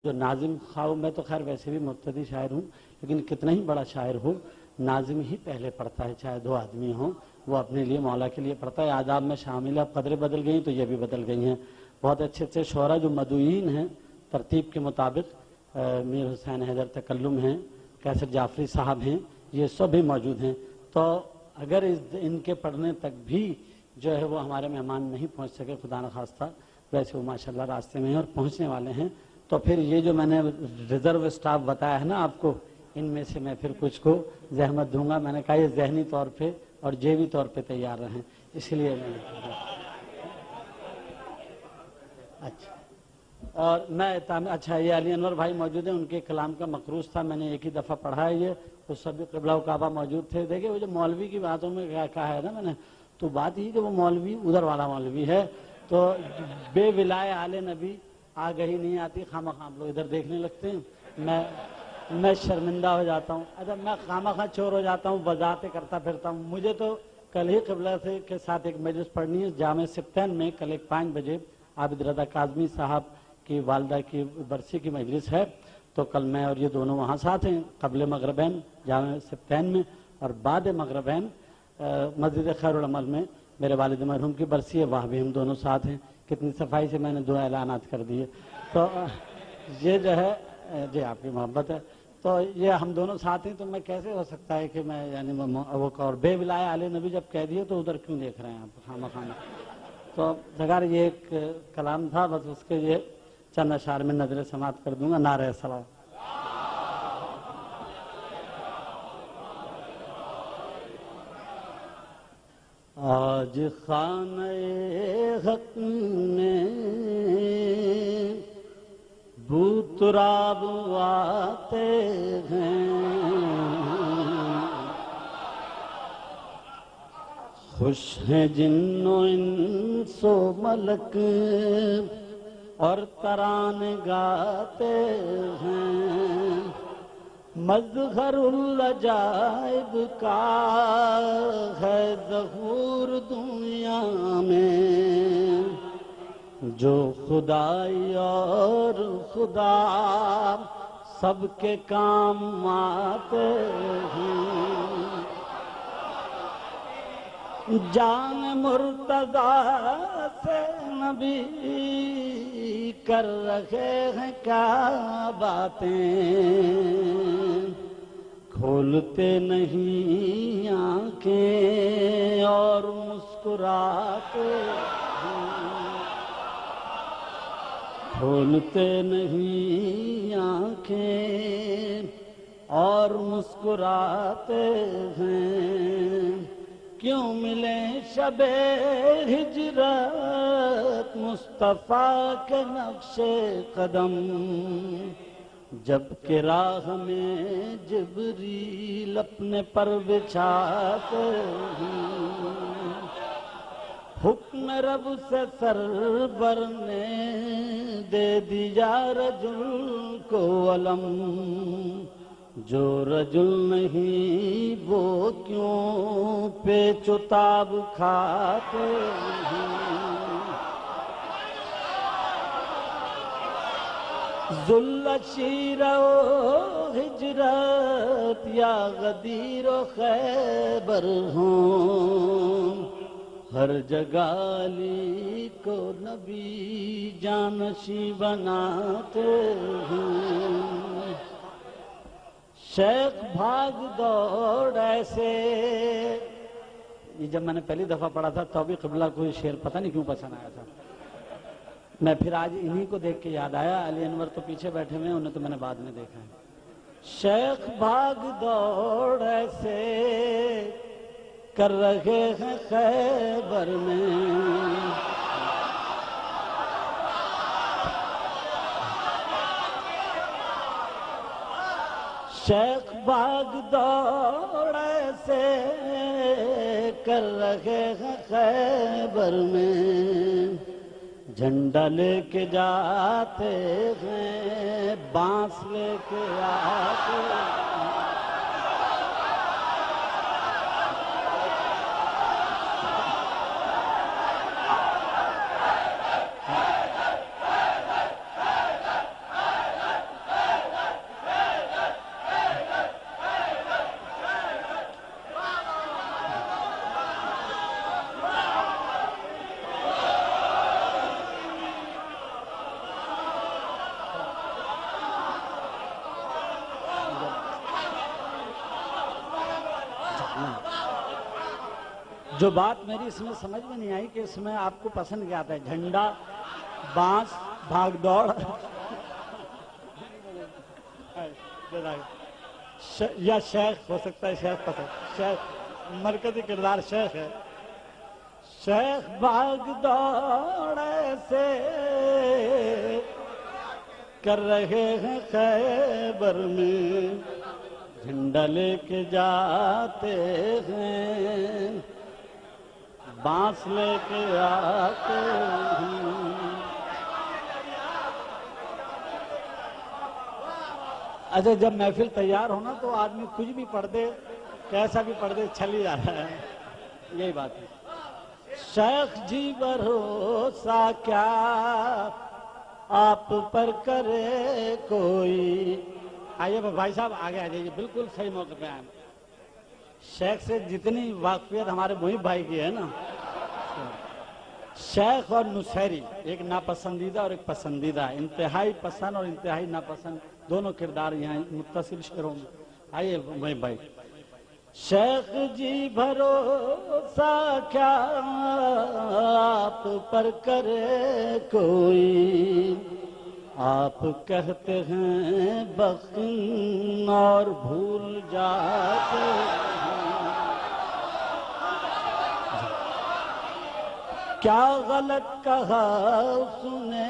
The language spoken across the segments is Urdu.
جو ناظم خواہ میں تو خیر ویسے بھی مبتدی شاعر ہوں، لیکن کتنا ہی بڑا شاعر ہو ناظم ہی پہلے پڑھتا ہے، چاہے دو آدمی ہوں وہ اپنے لیے مولا کے لیے پڑھتا ہے۔ آداب میں شامل ہے، اب قدریں بدل گئی تو یہ بھی بدل گئی ہیں۔ بہت اچھے اچھے شعراء جو مدعوین ہیں ترتیب کے مطابق، میر حسین حیدر تکلم ہیں، کیسر جعفری صاحب ہیں، یہ سب بھی موجود ہیں۔ تو اگر ان کے پڑھنے تک بھی جو ہے وہ ہمارے مہمان نہیں پہنچ سکے خدا نخواستہ، ویسے وہ ماشاءاللہ راستے میں ہیں اور پہنچنے والے ہیں، تو پھر یہ جو میں نے ریزرو اسٹاف بتایا ہے نا آپ کو، ان میں سے میں پھر کچھ کو زحمت دوں گا۔ میں نے کہا یہ ذہنی طور پہ اور جیبی طور پہ تیار رہیں، اس لیے میں نے اچھا۔ اور میں اچھا یہ علی انور بھائی موجود ہیں، ان کے کلام کا مقروض تھا، میں نے ایک ہی دفعہ پڑھا ہے یہ، اس سب بھی قبلہ و کعبہ موجود تھے۔ دیکھیں وہ جو مولوی کی باتوں میں کہا ہے نا میں نے، تو بات یہ کہ وہ مولوی ادھر والا مولوی ہے، تو بے ولائے آل نبی آگہی نہیں آتی، خواہ مخواہ آپ لوگ ادھر دیکھنے لگتے ہیں، میں شرمندہ ہو جاتا ہوں۔ اچھا میں خواہ مخواہ چور ہو جاتا ہوں، وضاحتیں کرتا پھرتا ہوں۔ مجھے تو کل ہی قبلہ سے کے ساتھ ایک مجلس پڑھنی ہے جامع سبتین میں، کل 5 بجے عابد رضا کاظمی صاحب کی والدہ کی برسی کی مجلس ہے، تو کل میں اور یہ دونوں وہاں ساتھ ہیں، قبل مغربین جامع سبتین میں، اور بعد مغربین مسجد خیر العمل میں میرے والد مرحوم کی برسی ہے، وہاں بھی ہم دونوں ساتھ ہیں۔ کتنی صفائی سے میں نے 2 اعلانات کر دیے، تو یہ جو ہے جی آپ کی محبت ہے، تو یہ ہم دونوں ساتھ ہیں، تو میں کیسے ہو سکتا ہے کہ میں یعنی وہ اور بے ولائے آل نبی جب کہہ دیے تو ادھر کیوں دیکھ رہے ہیں آپ خامہ خامہ۔ تو ذکر یہ ایک کلام تھا، بس اس کے یہ چند اشعار میں نظر سماعت کر دوں گا۔ نعرہ سلام۔ آج خانہ حق میں بوتراب آتے ہیں، خوش ہیں جن و انس و ملک اور ترانے گاتے ہیں، مظہر العجائب کا ہے ظہور دنیا میں، جو خدائی اور خدا سب کے کام آتے ہیں، جان مرتضیٰ سے نبی کر رہے ہیں کیا باتیں، کھولتے نہیں آنکھیں اور مسکراتے ہیں، کھولتے نہیں آنکھیں اور مسکراتے ہیں، کیوں ملیں شب ہجرت مصطفیٰ کے نقش قدم، جبکہ راہ میں جبریل اپنے پر بچھاتے ہیں، حکم رب سے سرور نے دے دیا رجل کو علم، جو رجل نہیں وہ کیوں پیچ و تاب کھاتے ہیں، ذل شیر و ہجرت یا غدیر و خیبر ہوں، ہر جگہ علی کو نبی جانشیں بناتے ہیں، شیخ بھاگ دوڑ ایسے، یہ جب میں نے پہلی دفعہ پڑھا تھا تو بھی قبلہ کوئی شعر پتہ نہیں کیوں پسند آیا تھا، میں پھر آج انہی کو دیکھ کے یاد آیا، علی انور تو پیچھے بیٹھے ہوئے ہیں، انہیں تو میں نے بعد میں دیکھا ہے۔ شیخ بھاگ دوڑ ایسے کر رہے ہیں خیبر میں، شیخ بھاگ دوڑ ایسے کر رہے ہیں خیبر میں، جھنڈا لے کے جاتے ہیں بانس لے کے آتے ہیں، جو بات میری اس میں سمجھ میں نہیں آئی کہ اس میں آپ کو پسند کیا آتا ہے، جھنڈا، بانس، بھاگ دوڑ یا شیخ ہو سکتا ہے، شیخ پسند، شیخ مرکزی کردار شیخ ہے۔ شیخ بھاگ دوڑ سے کر رہے ہیں خیبر میں، جھنڈا لے کے جاتے ہیں، بانس لے کے آتے ہیں۔ اچھا جب محفل تیار ہونا تو آدمی کچھ بھی پڑھ دے، کیسا بھی پڑھ دے، چھل ہی جاتا ہے، یہی بات ہے۔ شیخ جی بھروسہ کیا آپ پر کرے کوئی، آئیے بھائی صاحب آگے آ جائیے، بالکل صحیح موقع پہ آئے۔ شیخ سے جتنی واقفیت ہمارے محب بھائی کی ہے نا، شیخ اور نصیری ایک ناپسندیدہ اور ایک پسندیدہ، انتہائی پسند اور انتہائی ناپسند دونوں کردار یہاں متصل شعروں میں۔ آئیے محب بھائی۔ شیخ جی بھروسہ کیا آپ پر کرے کوئی، آپ کہتے ہیں بخن اور بھول جاتے ہیں، کیا غلط کہا اس نے،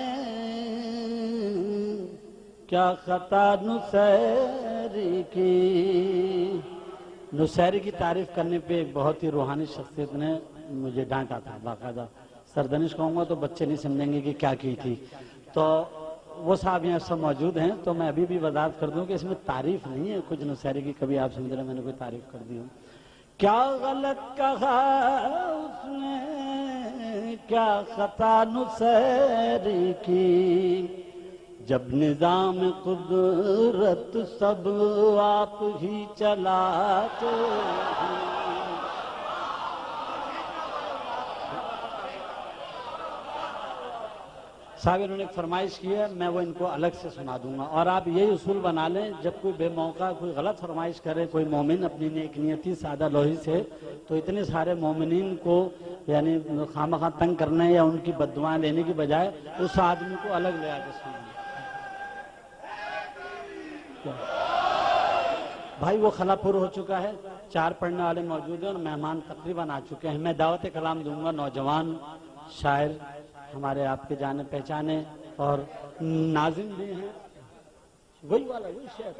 کیا خطا نصیری کی۔ نصیری کی تعریف کرنے پہ ایک بہت ہی روحانی شخصیت نے مجھے ڈانٹا تھا، باقاعدہ سردنش کہوں گا تو بچے نہیں سمجھیں گے کہ کیا کی تھی، تو وہ صاحب یہاں سب موجود ہیں، تو میں ابھی بھی وضاحت کر دوں کہ اس میں تعریف نہیں ہے کچھ نصیری کی، کبھی آپ سمجھ رہے میں نے کوئی تعریف کر دی ہوں۔ کیا غلط کہا اس نے، کیا خطا نصیری کی، جب نظام قدرت سب آپ ہی چلاتے ہیں۔ صاحب انہوں نے ایک فرمائش کی ہے، میں وہ ان کو الگ سے سنا دوں گا، اور آپ یہی اصول بنا لیں، جب کوئی بے موقع کوئی غلط فرمائش کرے کوئی مومن اپنی نیک نیتی سادہ لوہی سے، تو اتنے سارے مومنین کو یعنی خواہ تنگ کرنے یا ان کی بددعائیں لینے کی بجائے اس آدمی کو الگ لے آ کے سنیں۔ بھائی وہ خلا پر ہو چکا ہے، 4 پڑھنے والے موجود ہیں اور مہمان تقریباً آ چکے ہیں۔ میں دعوت کلام دوں گا نوجوان شاعر ہمارے آپ کے جانے پہچانے اور ناظم بھی ہیں، وہی والا وہی شعر۔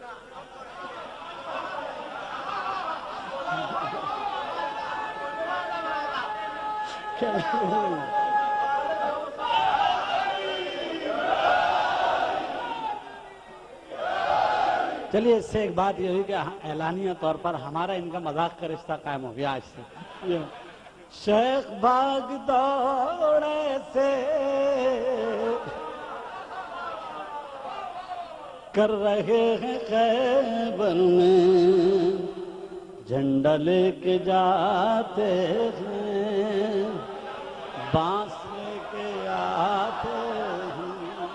چلیے اس سے ایک بات یہ ہوئی کہ اعلانیہ طور پر ہمارا ان کا مذاق کا رشتہ قائم ہو گیا آج سے۔ شیخ بھاگ دوڑے سے کر رہے ہیں خیبر میں، جھنڈا لے کے جاتے ہیں، بانس لے کے آتے ہیں۔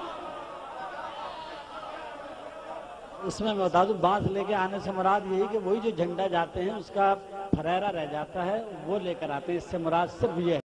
اس میں بتا دوں بانس لے کے آنے سے مراد یہی کہ وہی جو جھنڈا جاتے ہیں اس کا پھریرا رہ جاتا ہے وہ لے کر آتے ہیں، اس سے مراد صرف یہ ہے۔